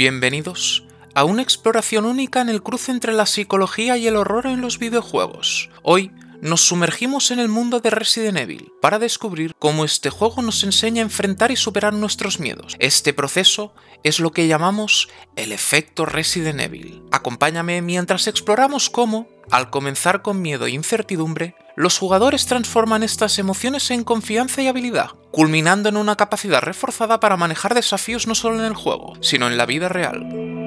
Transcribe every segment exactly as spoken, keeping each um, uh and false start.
Bienvenidos a una exploración única en el cruce entre la psicología y el horror en los videojuegos. Hoy nos sumergimos en el mundo de Resident Evil para descubrir cómo este juego nos enseña a enfrentar y superar nuestros miedos. Este proceso es lo que llamamos el efecto Resident Evil. Acompáñame mientras exploramos cómo, al comenzar con miedo e incertidumbre, los jugadores transforman estas emociones en confianza y habilidad, culminando en una capacidad reforzada para manejar desafíos no solo en el juego, sino en la vida real.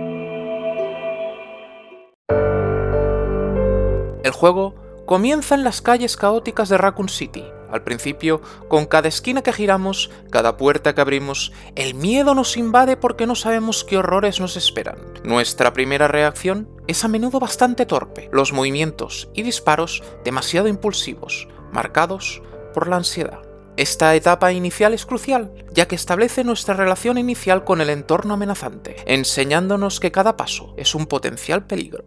El juego comienza en las calles caóticas de Raccoon City. Al principio, con cada esquina que giramos, cada puerta que abrimos, el miedo nos invade porque no sabemos qué horrores nos esperan. Nuestra primera reacción es a menudo bastante torpe, los movimientos y disparos demasiado impulsivos, marcados por la ansiedad. Esta etapa inicial es crucial, ya que establece nuestra relación inicial con el entorno amenazante, enseñándonos que cada paso es un potencial peligro.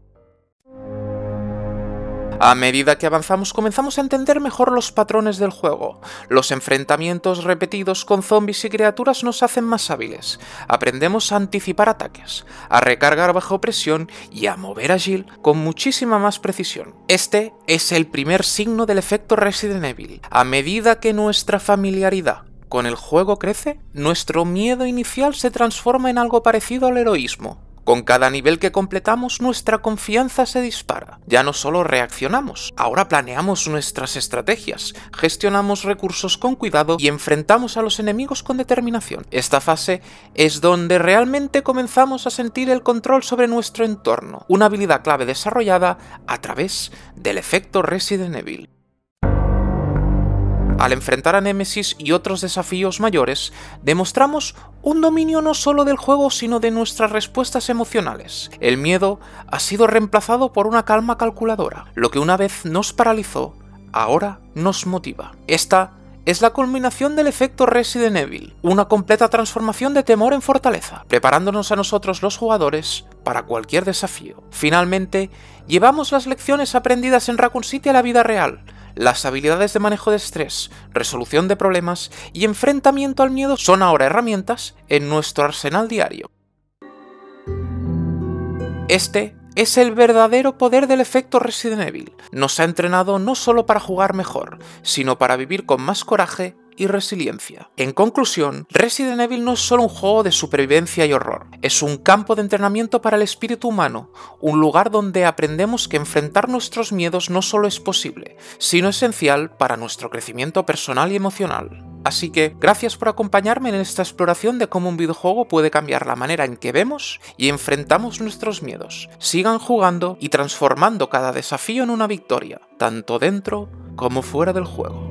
A medida que avanzamos comenzamos a entender mejor los patrones del juego. Los enfrentamientos repetidos con zombies y criaturas nos hacen más hábiles. Aprendemos a anticipar ataques, a recargar bajo presión y a mover a Jill con muchísima más precisión. Este es el primer signo del efecto Resident Evil. A medida que nuestra familiaridad con el juego crece, nuestro miedo inicial se transforma en algo parecido al heroísmo. Con cada nivel que completamos, nuestra confianza se dispara. Ya no solo reaccionamos, ahora planeamos nuestras estrategias, gestionamos recursos con cuidado y enfrentamos a los enemigos con determinación. Esta fase es donde realmente comenzamos a sentir el control sobre nuestro entorno, una habilidad clave desarrollada a través del efecto Resident Evil. Al enfrentar a Némesis y otros desafíos mayores, demostramos un dominio no solo del juego sino de nuestras respuestas emocionales. El miedo ha sido reemplazado por una calma calculadora. Lo que una vez nos paralizó, ahora nos motiva. Esta es la culminación del efecto Resident Evil, una completa transformación de temor en fortaleza, preparándonos a nosotros los jugadores para cualquier desafío. Finalmente, llevamos las lecciones aprendidas en Raccoon City a la vida real. Las habilidades de manejo de estrés, resolución de problemas y enfrentamiento al miedo son ahora herramientas en nuestro arsenal diario. Este es el verdadero poder del efecto Resident Evil. Nos ha entrenado no solo para jugar mejor, sino para vivir con más coraje y resiliencia. En conclusión, Resident Evil no es solo un juego de supervivencia y horror, es un campo de entrenamiento para el espíritu humano, un lugar donde aprendemos que enfrentar nuestros miedos no solo es posible, sino esencial para nuestro crecimiento personal y emocional. Así que, gracias por acompañarme en esta exploración de cómo un videojuego puede cambiar la manera en que vemos y enfrentamos nuestros miedos. Sigan jugando y transformando cada desafío en una victoria, tanto dentro como fuera del juego.